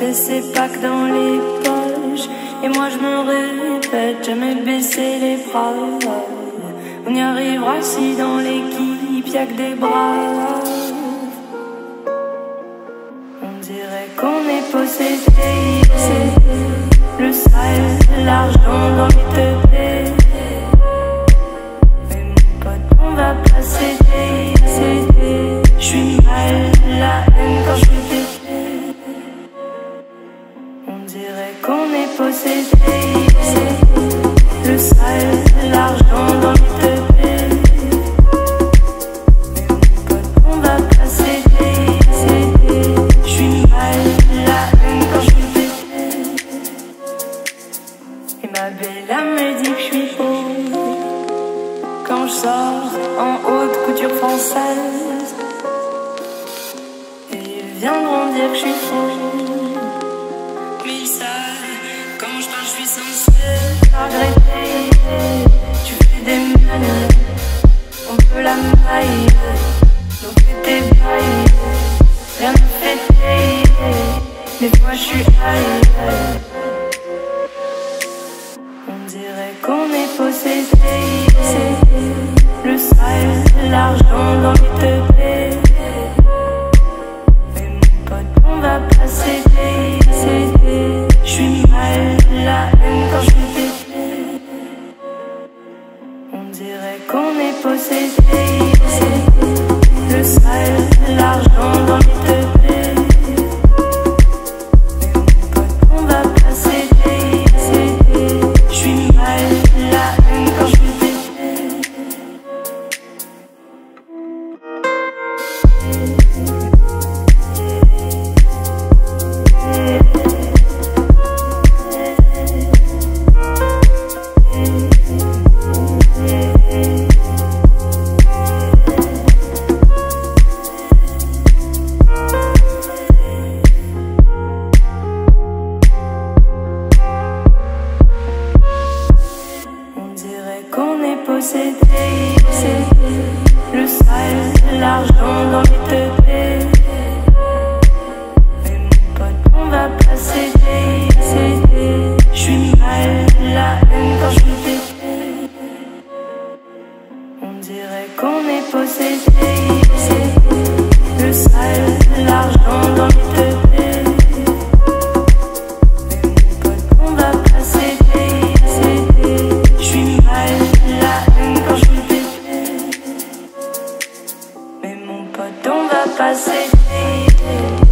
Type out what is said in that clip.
fait ses packs dans les poches. Et moi je me répète, jamais baisser les bras. On y arrivera si dans l'équipe y'a que des braves. On dirait qu'on est possédé. Le sale, l'argent dans les teubés. Mais mon pote, on va pas céder. J'suis mal, la haine quand j'fais des faits. On dirait qu'on est possédé. Le sale, l'argent dans les teubés. Mais mon pote, on va pas céder. J'suis mal, la haine quand j'fais des faits. Et ma belle âme me dit que j'suis beau quand j'sors en haute couture française. Et ils viendront dire que j'suis fou. Mais ils savent, quand j'parle j'suis censé regretter. Tu fais des manies, on peut la maille. Donc fais tes bails, rien ne fait des fois j'suis high. On dirait qu'on est possédé. Le sale, l'argent dans les teubés. Mais mon pote, on va pas céder. J'suis mal, la haine quand j'fais des faits. On dirait qu'on est possédé. Le sale, l'argent dans les teubés. Mais mon pote, on va pas céder. J'suis mal, la haine quand j'fais des faits. On dirait qu'on est possédé. Le sale, l'argent dans les teubés. Mais mon pote, on va pas céder. J'suis mal, la haine quand j'fais des faits. On dirait qu'on est possédé. Le sale, l'argent dans les teubés. Mais mon pote, on va pas céder. J'suis mal, la haine quand j'fais des faits. Mais mon pote, on va pas céder.